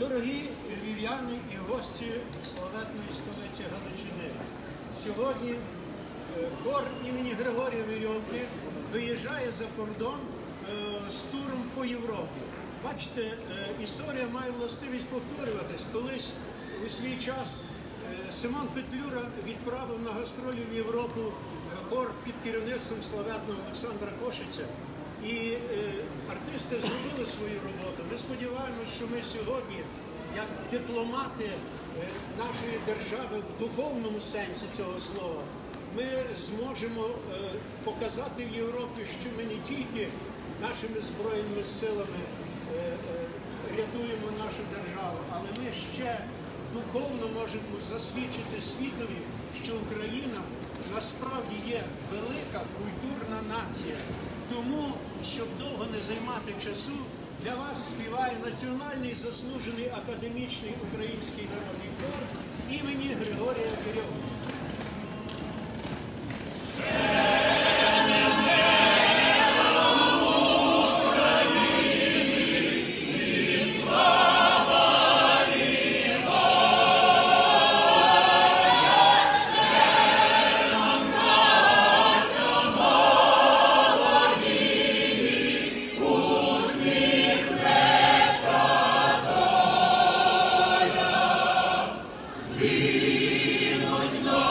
Дорогі львів'яни і гості славетної столиці Галичини, сьогодні хор імені Григорія Верьовки виїжджає за кордон з туром по Європі. Бачите, історія має властивість повторюватись. Колись у свій час Симон Петлюра відправив на гастролі в Європу хор під керівництвом славетного Олександра Кошиця. І артисти зробили свою роботу. Ми сподіваємося, що ми сьогодні, як дипломати нашої держави в духовному сенсі цього слова, ми зможемо показати в Європі, що ми не тільки нашими збройними силами рятуємо нашу державу, але ми ще духовно можемо засвідчити світові, що Україна насправді є велика культурна нація. Тому, щоб довго не займати часу, для вас співає національний заслужений академічний український народний хор імені Григорія Верьовки. Спинуть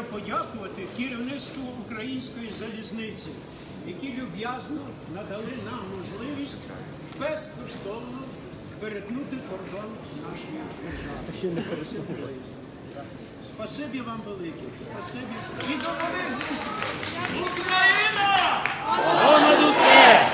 подякувати керівництву Української залізниці, які люб'язно надали нам можливість безкоштовно перетнути кордон нашої держави. Спасибі вам велике. Спасибі. І до нових зустрічей! Україна! Понад усе!